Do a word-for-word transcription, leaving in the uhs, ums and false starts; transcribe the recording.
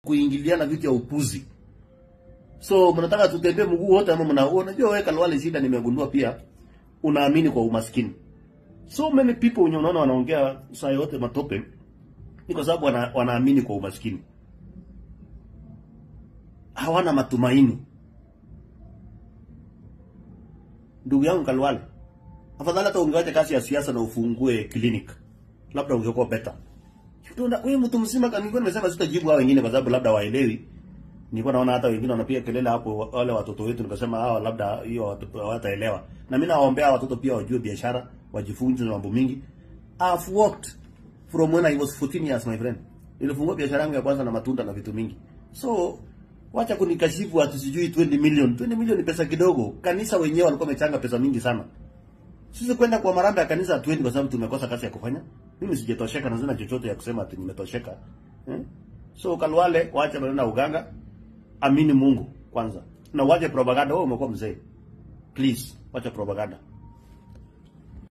kuingiliana vitu ya upuzi. So mnataka tutembee mguu wote ama mnaona unajua wewe Khalwale shida nimegundua pia unaamini kwa umaskini. So many people wenye unaona wanaongea saa yote matope ni kwa sababu wana, wanaamini kwa umaskini. Hawana matumaini. Ndugu yangu Khalwale, afadhali hata ungeacha kazi ya siasa na ufungue clinic. Labda ungekuwa better. Wewe mtu mzima kaniko nimesema sitajibu hao wengine kwa sababu labda waelewi. Nilikuwa naona hata wengine wanapiga kelele hapo wale watoto wetu nikasema hao labda hiyo watoto hawataelewa. Na mimi nawaombea watoto pia wajue biashara, wajifunze mambo mingi. I've worked from when I was fourteen years my friend. Nilifungua biashara yangu ya kwanza na matunda na vitu mingi. So wacha kunikashifu ati sijui twenty million. twenty million ni pesa kidogo. Kanisa wenyewe walikuwa wamechanga pesa mingi sana. Sisi kwenda kwa marambe ya kanisa hatuendi kwa sababu tumekosa kazi ya kufanya. Mimi sijatosheka na sina chochote ya kusema ati nimetosheka. Eh? So Khalwale waache maneno ya uganga. Amini Mungu kwanza. Na waje propaganda. Wewe umekuwa mzee. Please, wacha propaganda.